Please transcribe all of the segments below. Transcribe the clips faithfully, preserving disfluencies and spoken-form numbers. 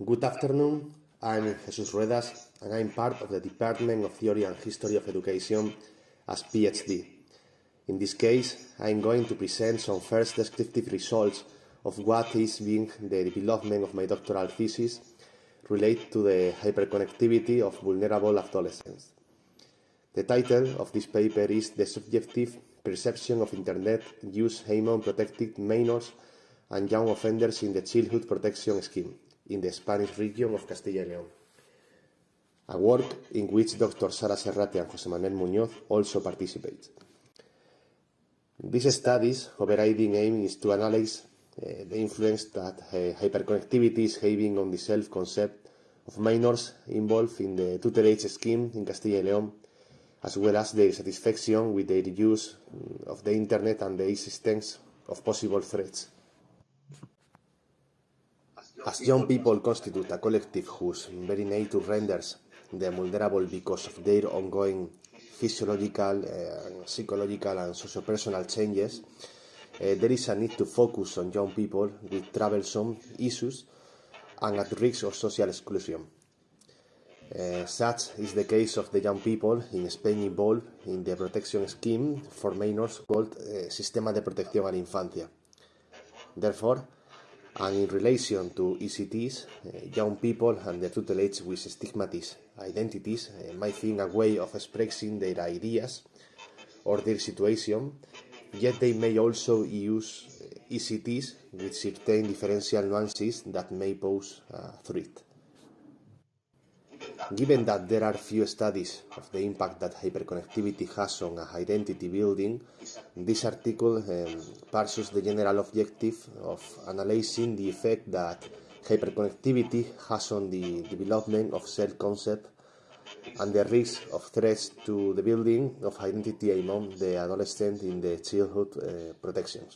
Good afternoon, I'm Jesus Ruedas and I'm part of the Department of Theory and History of Education as PhD. In this case, I'm going to present some first descriptive results of what is being the development of my doctoral thesis related to the hyperconnectivity of vulnerable adolescents. The title of this paper is The Subjective Perception of Internet Use among Protected Minors and Young Offenders in the Childhood Protection Scheme in the Spanish region of Castilla y León, a work in which Doctor Sara Serrate and José Manuel Muñoz also participate. This study's overriding aim is to analyze uh, the influence that uh, hyperconnectivity is having on the self-concept of minors involved in the tutelage scheme in Castilla y León, as well as their satisfaction with their use of the Internet and the existence of possible threats. As young people constitute a collective whose very nature renders them vulnerable because of their ongoing physiological, uh, psychological and socio-personal changes, uh, there is a need to focus on young people with troublesome issues and at risk of social exclusion. Uh, such is the case of the young people in Spain involved in the protection scheme for minors called uh, Sistema de Protección a la Infancia. Therefore, and in relation to E C Ts, uh, young people and their tutelage with stigmatized identities uh, might think a way of expressing their ideas or their situation, yet they may also use uh, E C Ts with certain differential nuances that may pose a threat. Given that there are few studies of the impact that hyperconnectivity has on identity building, this article um, pursues the general objective of analyzing the effect that hyperconnectivity has on the development of self-concept and the risk of threats to the building of identity among the adolescent in the childhood uh, protections.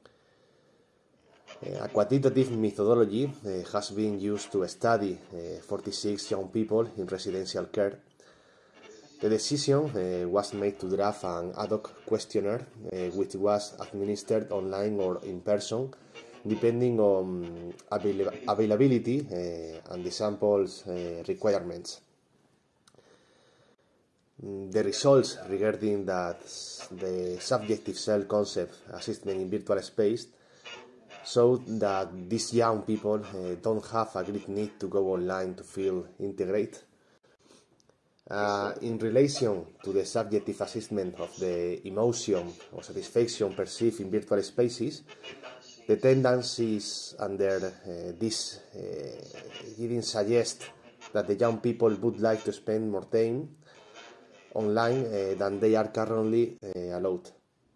A quantitative methodology uh, has been used to study uh, forty-six young people in residential care. The decision uh, was made to draft an ad hoc questionnaire uh, which was administered online or in person, depending on avail availability uh, and the sample's uh, requirements. The results regarding that the subjective self-concept assessment in virtual space showed that these young people uh, don't have a great need to go online to feel integrated. Uh, in relation to the subjective assessment of the emotion or satisfaction perceived in virtual spaces, the tendencies under uh, this uh, didn't suggest that the young people would like to spend more time online uh, than they are currently uh, allowed.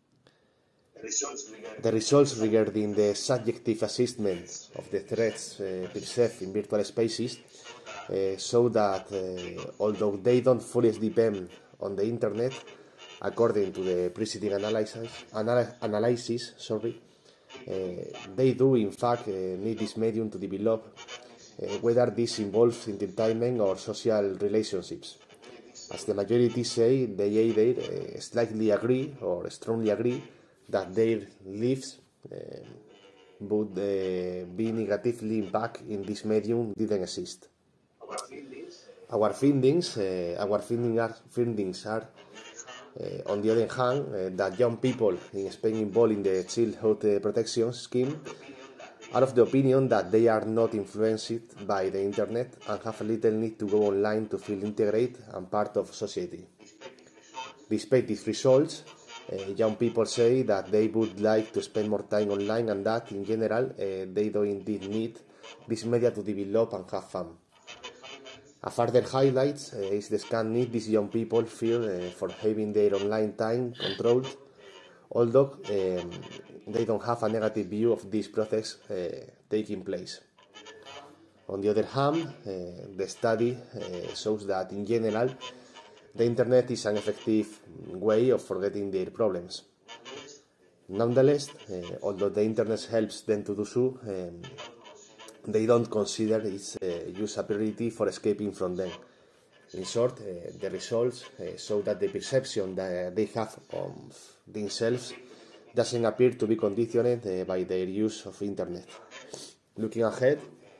The results regarding the subjective assessment of the threats uh, perceived in virtual spaces uh, show that uh, although they don't fully depend on the Internet, according to the preceding analysis, anal analysis sorry, uh, they do in fact uh, need this medium to develop, uh, whether this involves entertainment or social relationships. As the majority say, they either uh, slightly agree or strongly agree that their lives uh, would uh, be negatively impacted in this medium didn't exist. Our findings, uh, our findings are, findings are uh, on the other hand, uh, that young people in Spain involved in the childhood uh, protection scheme are of the opinion that they are not influenced by the Internet and have a little need to go online to feel integrated and part of society. Despite these results, Uh, young people say that they would like to spend more time online and that, in general, uh, they do indeed need this media to develop and have fun. A further highlight uh, is the scant need these young people feel uh, for having their online time controlled, although um, they don't have a negative view of this process uh, taking place. On the other hand, uh, the study uh, shows that, in general, the Internet is an effective way of forgetting their problems. Nonetheless, uh, although the Internet helps them to do so, um, they don't consider its uh, use a priority for escaping from them. In short, uh, the results uh, show that the perception that they have of themselves doesn't appear to be conditioned uh, by their use of Internet. Looking ahead,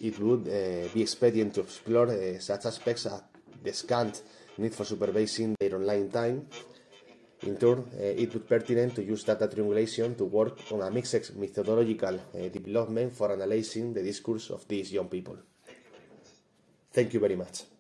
it would uh, be expedient to explore uh, such aspects as the scant need for supervising their online time. In turn, uh, it would be pertinent to use data triangulation to work on a mixed methodological uh, development for analyzing the discourse of these young people. Thank you very much.